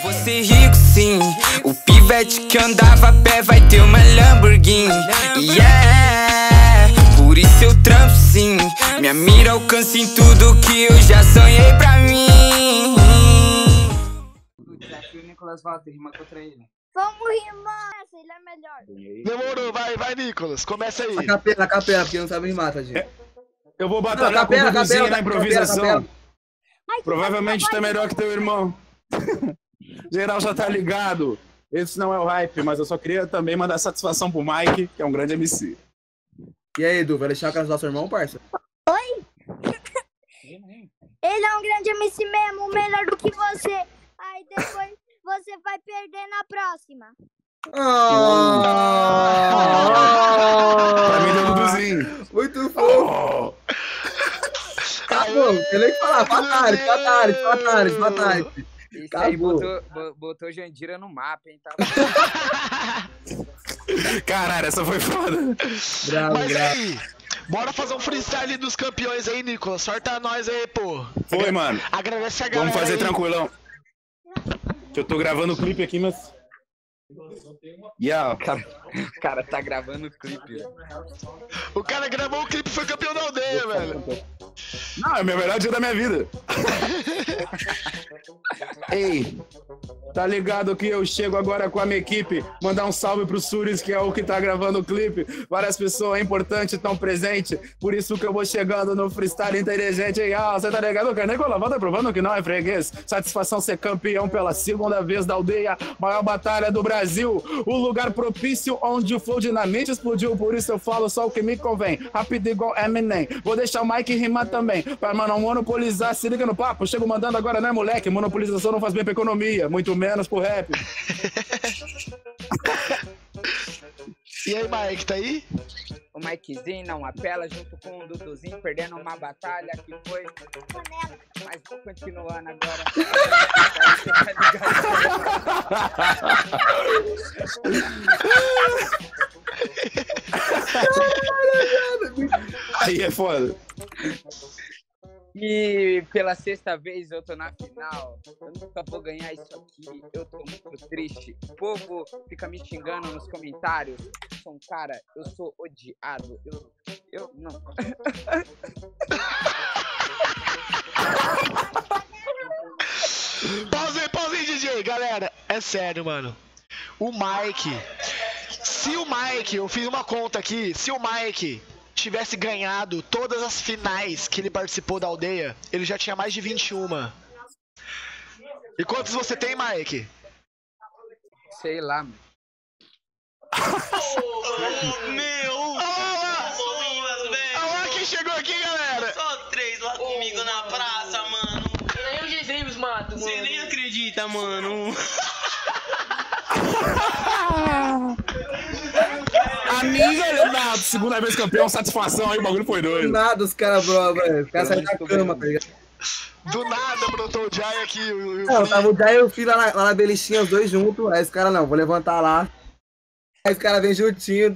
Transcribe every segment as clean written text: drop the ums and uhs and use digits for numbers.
vou ser rico sim. O pivete que andava a pé vai ter uma Lamborghini. Yeah, por isso eu trampo sim. Minha mira alcança em tudo que eu já sonhei pra mim. O desafio Nicolas Walter, rima contra ele. Vamos rimar, ele é melhor. Demorou, vai, Nicolas, começa aí. A capela, porque não sabe rimar, tadinho. Eu vou batalhar com o Duduzinho na improvisação. Provavelmente tá melhor que teu irmão. Geral já tá ligado. Esse não é o hype, mas eu só queria também mandar satisfação pro Mike, que é um grande MC. E aí, Edu, vai deixar eu casar seu irmão, parça? Oi? Ele é um grande MC mesmo, melhor do que você. Aí depois você vai perder na próxima. Pra mim deu Duduzinho. Muito fofo. Acabou, tem nem que falar. Fatality. Isso aí botou Jandira no mapa, hein? Tá... Caralho, essa foi foda. Mas aí, bora fazer um freestyle dos campeões aí, Nicolas. Sorta nós aí, pô. Foi, mano. Agradece a galera. Vamos fazer aí. tranquilão. Que eu tô gravando o clipe aqui, mas... Yeah. O cara tá gravando o clipe. O cara gravou o clipe e foi campeão da aldeia, velho. Não, é o meu melhor dia da minha vida. Ei, tá ligado que eu chego agora com a minha equipe. Mandar um salve pro Suris, que é o que tá gravando o clipe. Várias pessoas importantes estão presentes. Por isso que eu vou chegando no freestyle inteligente. Ei, você tá ligado? Que Nicolas Walter provando que não é freguês. Satisfação ser campeão pela segunda vez da aldeia. Maior batalha do Brasil. O lugar propício onde o flow dinamite explodiu. Por isso eu falo só o que me convém. Rápido igual Eminem. Vou deixar o Mike rimar também. Pra não monopolizar, se liga no papo. Chego mandando agora, né, moleque? Monopolização não faz bem pra economia. Muito menos pro rap. E aí, Mike, tá aí? O Mikezinho não apela junto com o Duduzinho, perdendo uma batalha que foi. Mas vou continuando agora. Aí é foda. E pela sexta vez eu tô na final. Eu nunca vou ganhar isso aqui. Eu tô muito triste. O povo fica me xingando nos comentários. Eu sou um cara, eu sou odiado. Eu não. Pausa aí, DJ. Galera, é sério, mano. Eu fiz uma conta aqui. Se o Mike tivesse ganhado todas as finais que ele participou da aldeia, ele já tinha mais de 21. E quantos você tem, Mike? Sei lá, mano. Meu! Olha lá quem chegou aqui, galera! Só 3 lá comigo na praça, mano. Eu já sei os matos, mano. Você nem acredita, mano. Amiga, Leonardo, segunda vez campeão, satisfação aí, o bagulho foi doido. Do nada os caras, velho. Os caras saíram da cama, tá ligado? Do nada brotou o Jai aqui. Não, tava o Jai e o Fih lá na belichinha, os dois juntos. Aí os caras, não, vou levantar lá. Aí os caras vêm juntinho.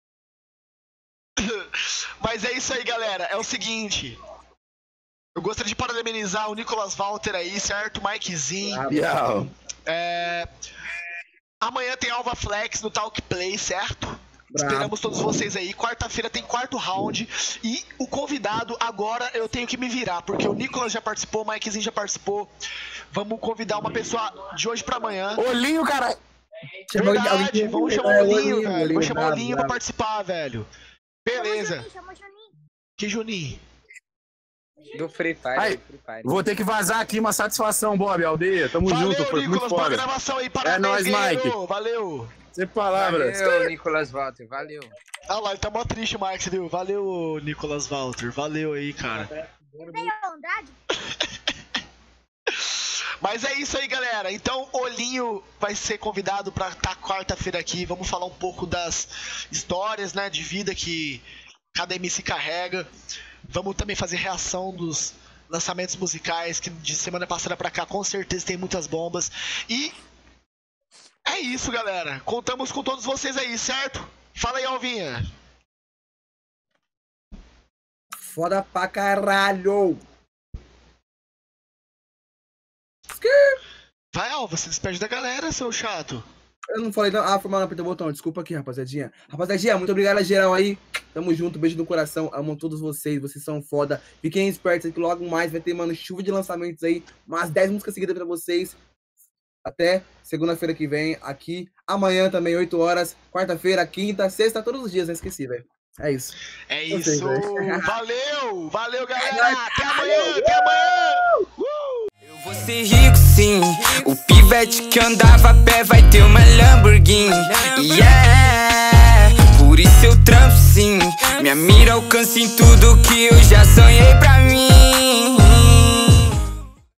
Mas é isso aí, galera. É o seguinte. Eu gostaria de parabenizar o Nicolas Walter aí, certo? Mikezinho. Yeah. Amanhã tem Alva Flex no Talk Play, certo? Bravo. Esperamos todos vocês aí. Quarta-feira tem quarto round. E o convidado, agora eu tenho que me virar, porque o Nicolas já participou, o Mikezinho já participou. Vamos convidar uma pessoa de hoje pra amanhã. Olhinho, cara. Verdade, vamos chamar o Olinho, velho. Vamos chamar o bravo, Olinho pra participar, velho. Beleza. Chama o Juninho. Que Juninho? Do Free Fire. Aí, Free Fire. vou ter que vazar aqui, uma satisfação, Bob, aldeia. Tamo junto, foi muito Nicolas, boa foda. gravação aí. É Parabéns, nóis, guerreiro. Mike. Valeu. Sem palavras. Valeu, Nicolas Walter. Valeu. Ah lá, ele tá mó triste, Mike, viu? Valeu, Nicolas Walter. Valeu aí, cara. Tem Andrade? Mas é isso aí, galera. Então, Olinho vai ser convidado pra estar quarta-feira aqui. Vamos falar um pouco das histórias, né, de vida que cada MC carrega. Vamos também fazer reação dos lançamentos musicais, que de semana passada pra cá com certeza tem muitas bombas. E é isso, galera. Contamos com todos vocês aí, certo? Fala aí, Alvinha. Foda pra caralho. Vai, Alva, se despede da galera, seu chato. Eu não falei não. Ah, foi mal, não apertei o botão. Desculpa aqui, rapaziadinha. Rapaziadinha, muito obrigado a geral aí. Tamo junto, beijo no coração. Amo todos vocês, vocês são foda. Fiquem espertos aí que logo mais vai ter, mano, chuva de lançamentos aí. Umas 10 músicas seguidas pra vocês. Até segunda-feira que vem, aqui. Amanhã também, 8 horas. Quarta-feira, quinta, sexta, todos os dias, não esqueci, velho. É isso. É Eu sei, isso. velho. Valeu! Valeu, galera! Até amanhã! Até amanhã! Eu vou ser rico sim, o pivete que andava a pé vai ter uma Lamborghini. Yeah, por isso eu trampo sim, minha mira alcança em tudo que eu já sonhei pra mim.